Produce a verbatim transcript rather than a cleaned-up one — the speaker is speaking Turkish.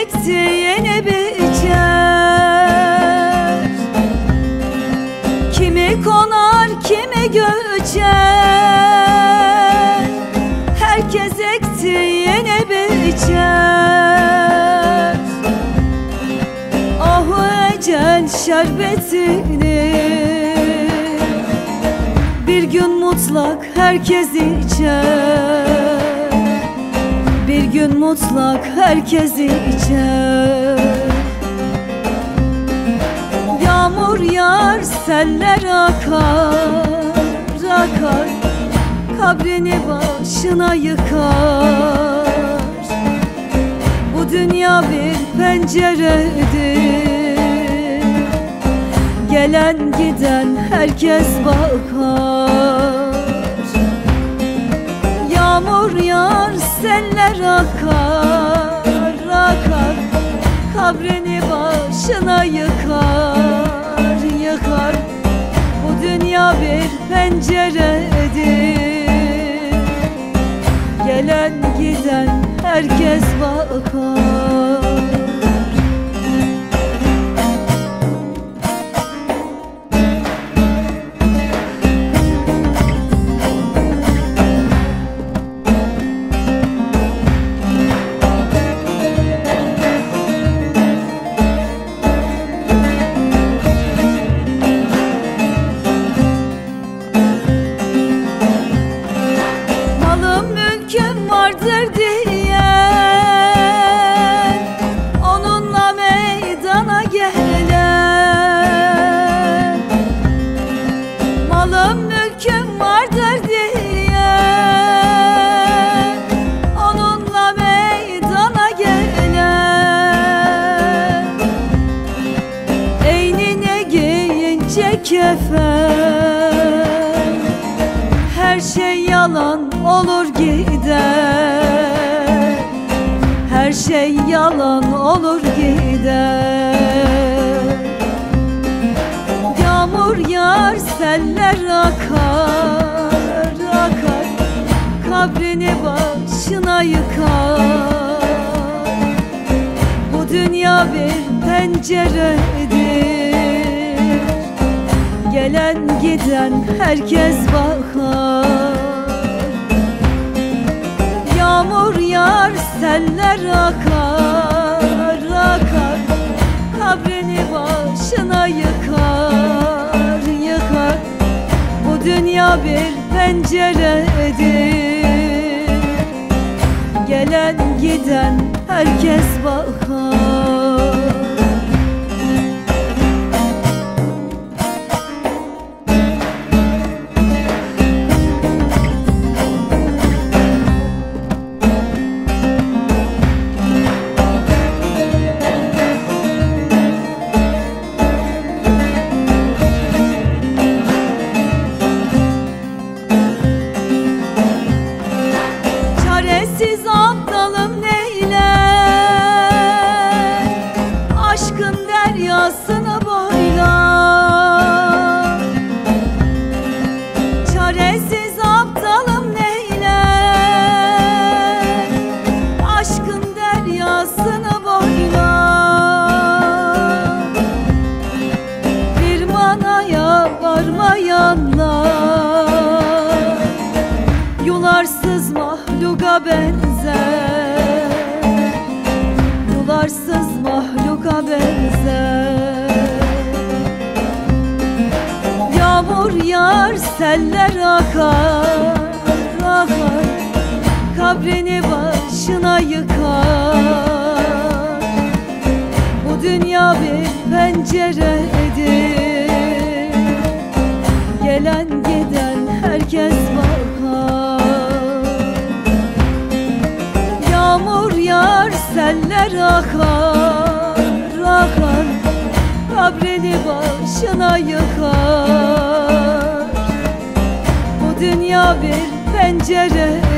ektiğini biçer. Kimi konar, kimi göçer. Herkes ektiğini biçer. Ah ecel şerbetini bir gün mutlak herkes içer. Bir gün mutlak herkes içer. Yağmur yağar, seller akar, akar, kabrini başına yıkar. Bu dünya bir penceredir, gelen giden herkes bakar. Yağmur yağar, seller akar, akar, kabrini başına yıkar, yıkar. Bu dünya bir penceredir, gelen giden herkes bakar. Vardır diyen, onunla meydana gelen. Malım mülküm vardır diyen, onunla meydana gelen. Eynine giyince kefen, her şey yalan olur gider. Her şey yalan olur gider. Yağmur yağar, seller akar, akar, kabrini başına yıkar. Bu dünya bir penceredir, gelen giden herkes bakar. Yağmur yağar, seller akar, akar, kabrini başına yıkar, yıkar. Bu dünya bir penceredir, gelen giden herkes bakar. Çaresiz aptalım neyler, aşkın deryasını boylar. Çaresiz aptalım neyler, aşkın deryasını boylar. Bir manaya varmayanlar yularsız mahluka benzer, yularsız mahluka benzer. Yağmur yağar, seller akar, akar, kabrini başına yıkar. Bu dünya bir penceredir, gelen giden herkes bakar. Yağmur yağar, seller akar, akar, kabrini başına yıkar. Bu dünya bir pencere